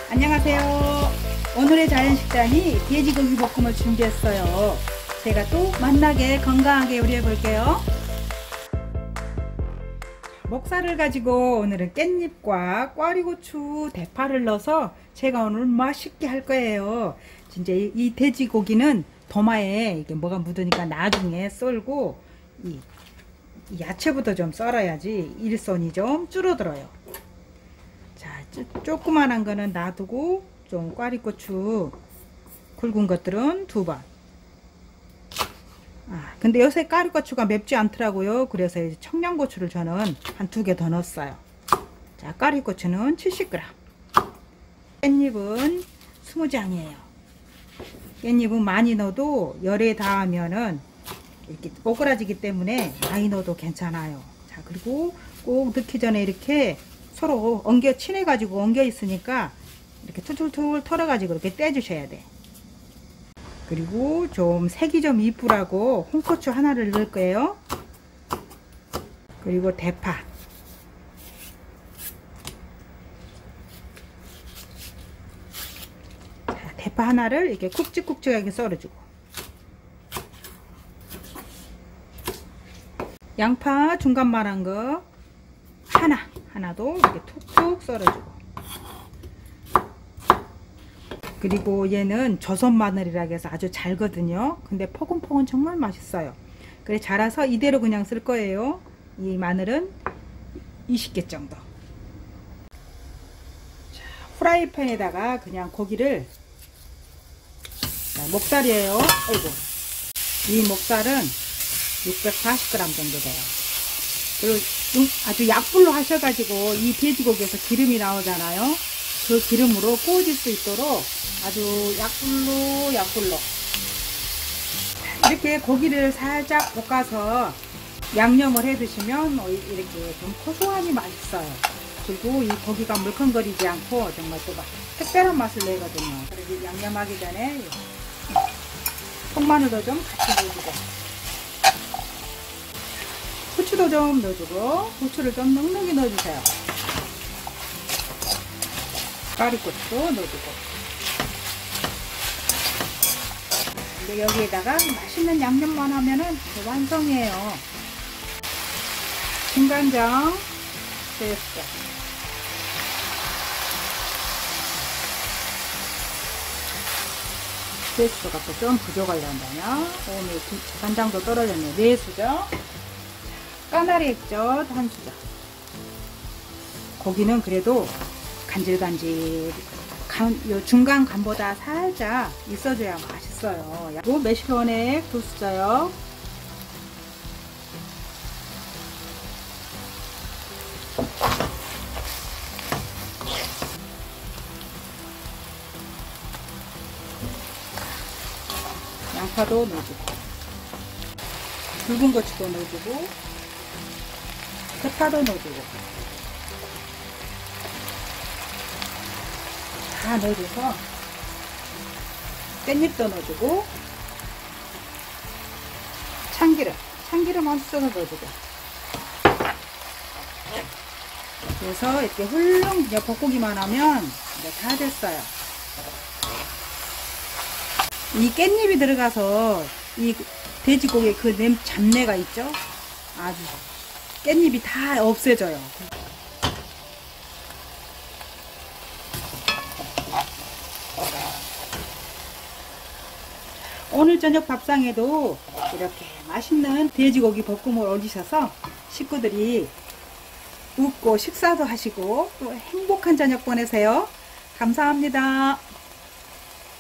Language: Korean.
안녕하세요. 오늘의 자연식단이 돼지고기 볶음을 준비했어요. 제가 또 맛나게 건강하게 요리해 볼게요. 목살을 가지고 오늘은 깻잎과 꽈리고추, 대파를 넣어서 제가 오늘 맛있게 할 거예요. 진짜 이 돼지고기는 도마에 이게 뭐가 묻으니까 나중에 썰고 이 야채부터 좀 썰어야지 일손이 좀 줄어들어요. 자, 조그만한 거는 놔두고 좀 꽈리고추 굵은 것들은 2번. 근데 요새 꽈리고추가 맵지 않더라고요. 그래서 청양고추를 저는 한 2개 더 넣었어요. 자, 꽈리고추는 70g. 깻잎은 20장이에요. 깻잎은 많이 넣어도 열에 닿으면은 이렇게 오그라지기 때문에 많이 넣어도 괜찮아요. 자, 그리고 꼭 넣기 전에 이렇게 서로 친해 가지고 엉겨 있으니까 이렇게 툴툴툴 털어 가지고 이렇게 떼 주셔야 돼. 그리고 좀 색이 좀 이쁘라고 홍고추 하나를 넣을 거예요. 그리고 대파. 자, 대파 하나를 이렇게 굵직굵직하게 썰어주고, 양파 중간만한 거 하나도 이렇게 툭툭 썰어주고, 그리고 얘는 조선 마늘이라 해서 아주 잘거든요. 근데 포근포근 정말 맛있어요. 그래 자라서 이대로 그냥 쓸 거예요. 이 마늘은 20개 정도. 자, 후라이팬에다가 그냥 고기를, 자, 목살이에요. 아이고, 이 목살은 640g 정도 돼요. 그리고 아주 약불로 하셔가지고 이 돼지고기에서 기름이 나오잖아요. 그 기름으로 구워질 수 있도록 아주 약불로 이렇게 고기를 살짝 볶아서 양념을 해 드시면 이렇게 좀 고소하니 맛있어요. 그리고 이 고기가 물컹거리지 않고 정말 또 특별한 맛을 내거든요. 그리고 양념하기 전에 통마늘도 좀 같이 넣어주고, 후추도 좀 넣어주고, 후추를 좀 넉넉히 넣어주세요. 꽈리고추도 넣어주고. 근데 여기에다가 맛있는 양념만 하면은 완성이에요. 진간장 됐어. 세수가 또 좀 부족하려 한다냐. 오늘 간장도 떨어졌네. 4수저. 까나리 액젓 1수저. 고기는 그래도 간질간질, 요 중간 간보다 살짝 있어줘야 맛있어요. 그리고 매실원액 2수저요. 양파도 넣어주고, 굵은 고추도 넣어주고, 대파도 넣어주고, 다 넣어줘서 깻잎도 넣어주고, 참기름 한 숟갈 넣어주고, 그래서 이렇게 훌렁 그냥 볶기만 하면 다 됐어요. 이 깻잎이 들어가서 이 돼지고기에 그 잡내가 있죠? 아주 깻잎이 다 없애져요. 오늘 저녁 밥상에도 이렇게 맛있는 돼지고기 볶음을 올리셔서 식구들이 웃고 식사도 하시고 또 행복한 저녁 보내세요. 감사합니다.